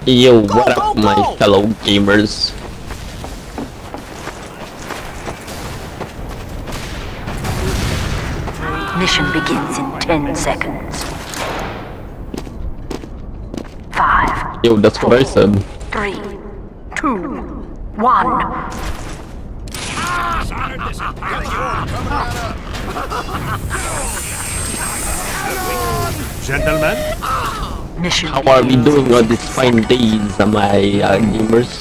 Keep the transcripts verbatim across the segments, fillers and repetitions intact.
Yo, what up, my fellow gamers? Mission begins in ten seconds. Five. Yo, that's what I said. Three, two, one. Gentlemen, Mission. How are we doing on these fine days, my uh, gamers?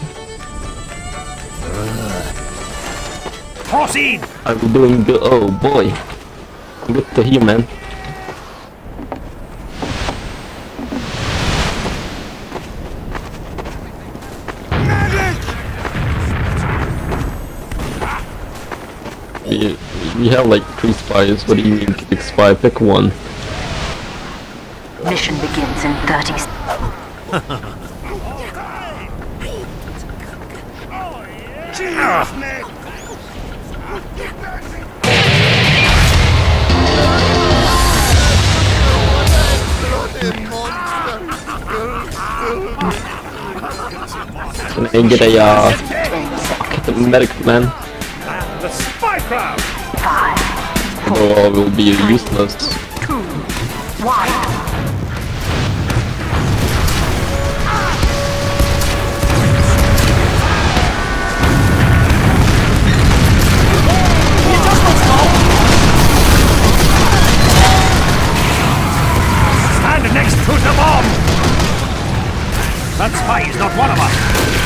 proceed! Are we doing good? Oh boy, good to hear, man. We, we have like three spies. What do you mean pick spy? Pick one. Mission begins in thirty. Can I get a uh, get the medic, man? The spy crowd! Five, Oh, will be useless. two, one. Stand next to the bomb! That spy is not one of us!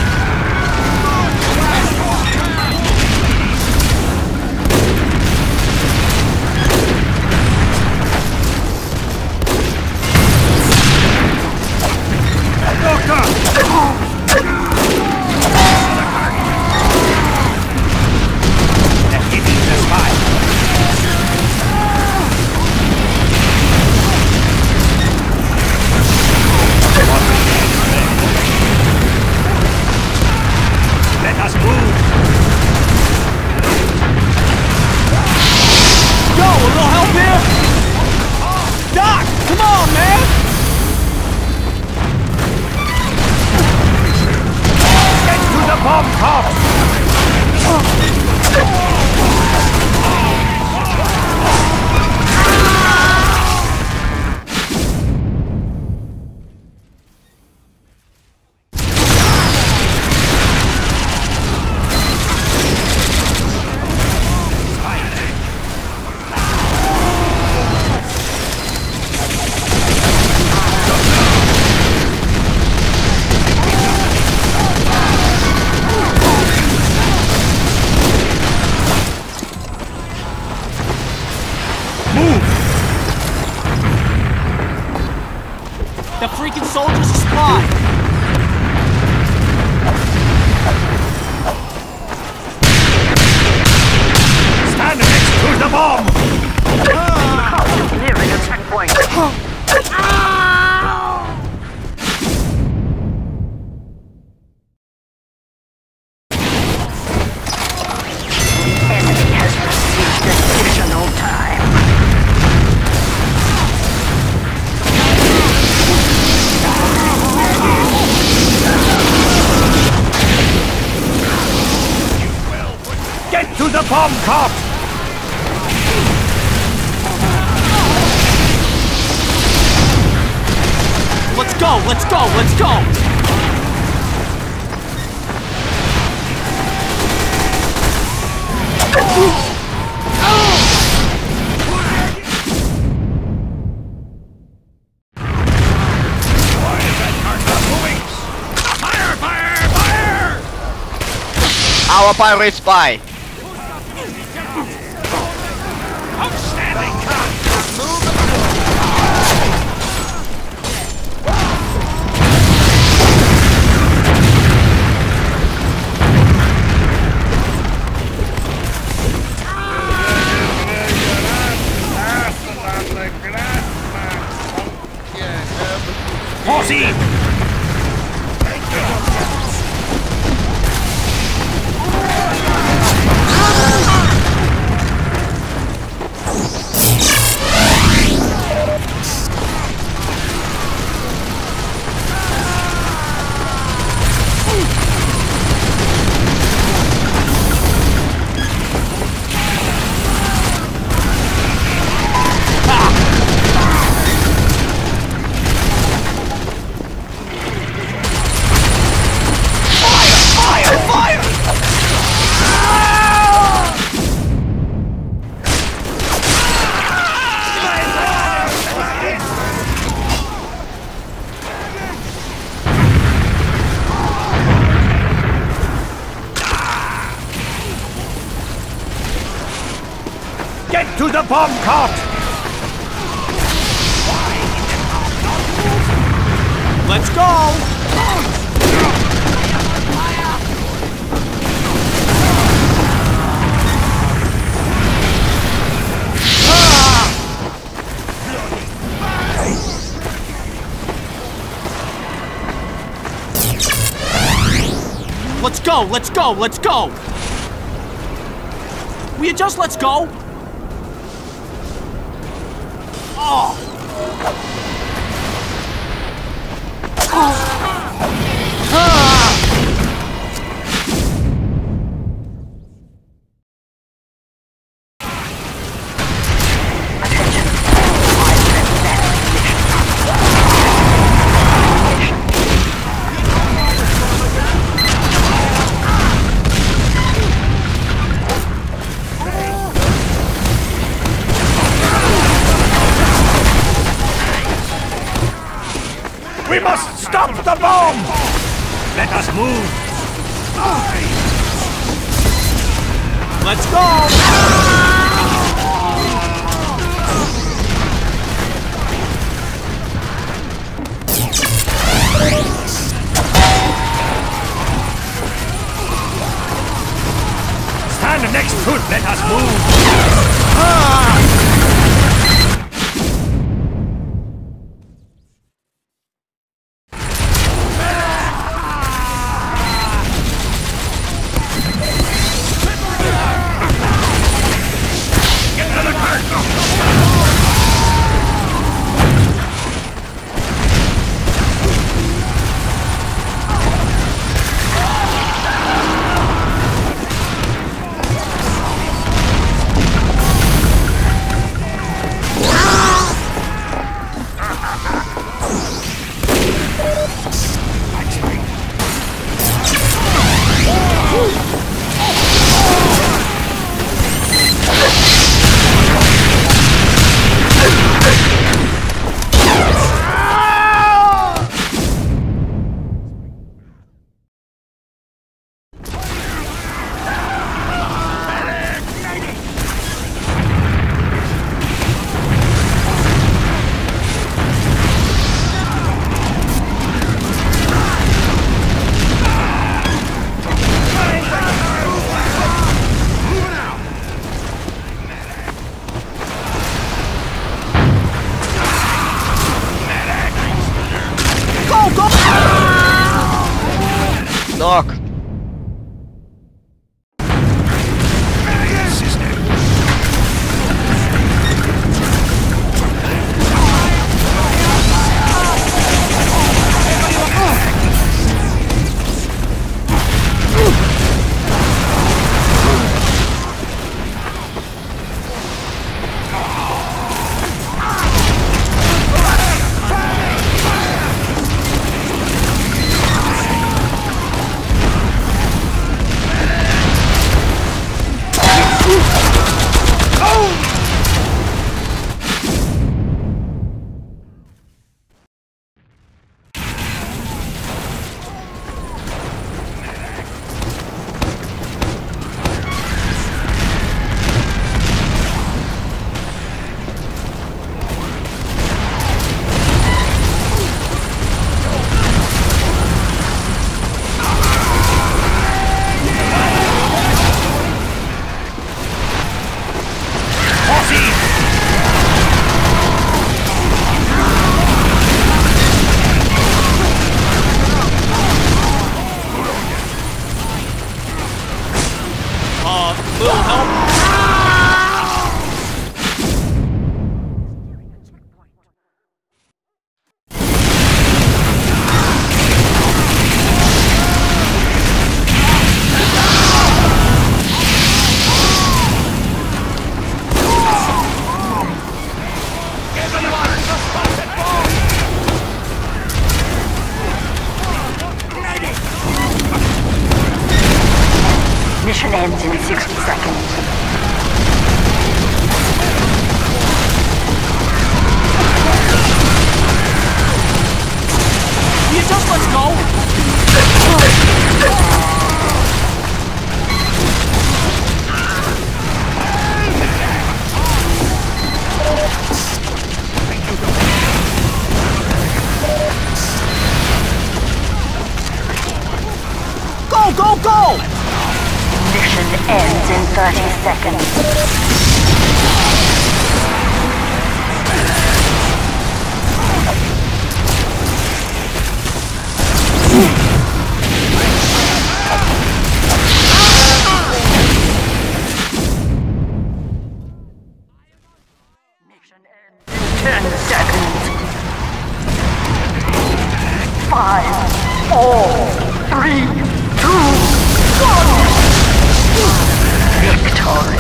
The freaking soldier's a spy! Stand next to the bomb! Nearing a checkpoint. The enemy has received additional time. Get to the bomb cart! Let's go, let's go, let's go! Fire! Fire! Fire! Our pirate spy! Outstanding cut! Proceed! Get to the bomb cart! Let's go! Let's go, let's go, let's go! Will you just let's go? Oh! We must stop the bomb! Let us move! Let's go! Stand next to it, let us move! Knock! Little help. Mission ends in sixty seconds. You just let's go. ends in thirty seconds. Mission ends in ten seconds. Five, four, three, two, one. Victory.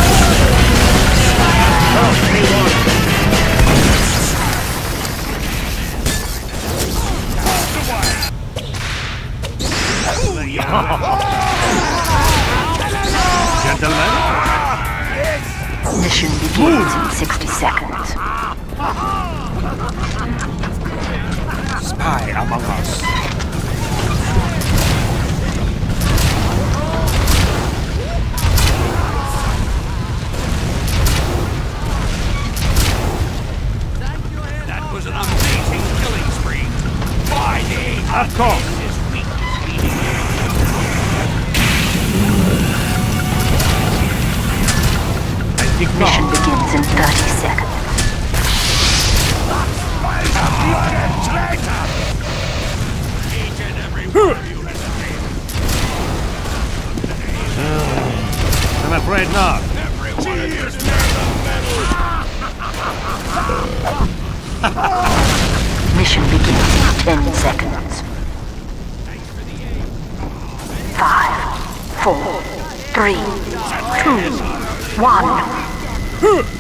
Gentlemen, Mission begins in sixty seconds. spy among us. That was an amazing killing spree. By the Of course. this week is I think Mission not. begins in thirty seconds. each and every one of you has a I'm afraid not. Every one of you is Mission begins in ten seconds. Five, four, three, two, one.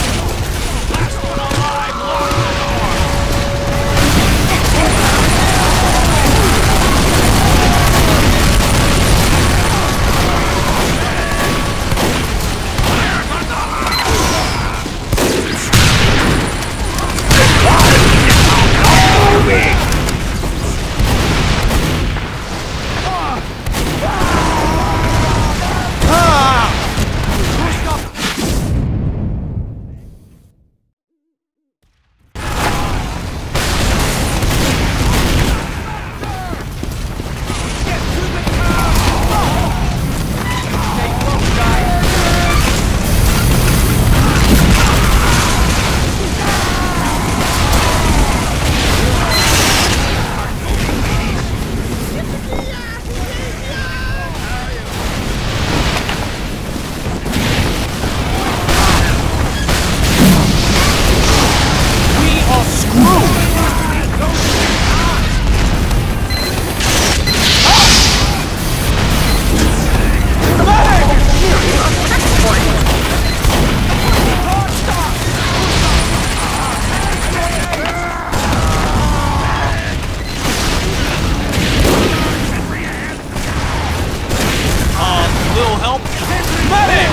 little help. Medic!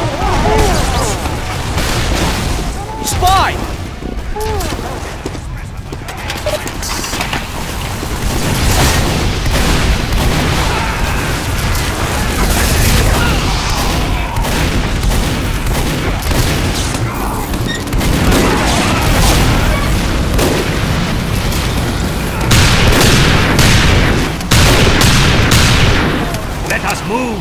Spy! Let us move!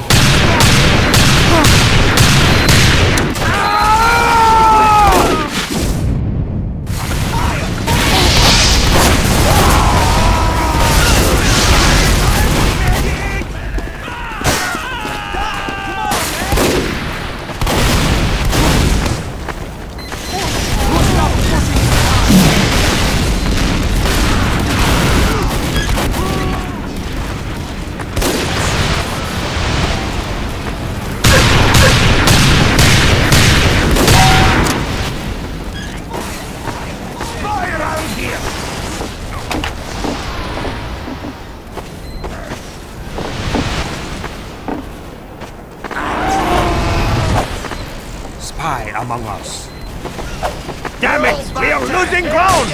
Spy among us. Damn it! We are losing ground!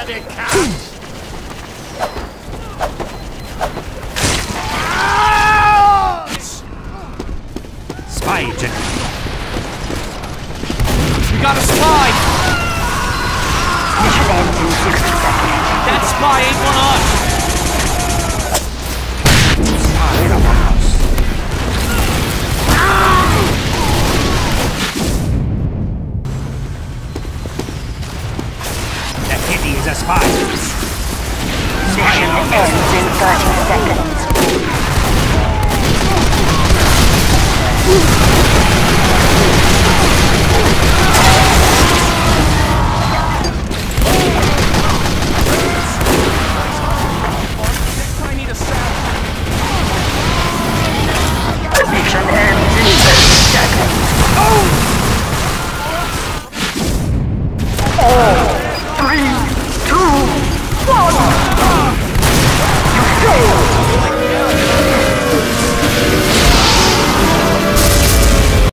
Spy gentlemen. We got a spy! Mission ends in sixty seconds. That spy ain't one of us! Spy among us. I need a salad. Mission ends in thirty seconds. Oh!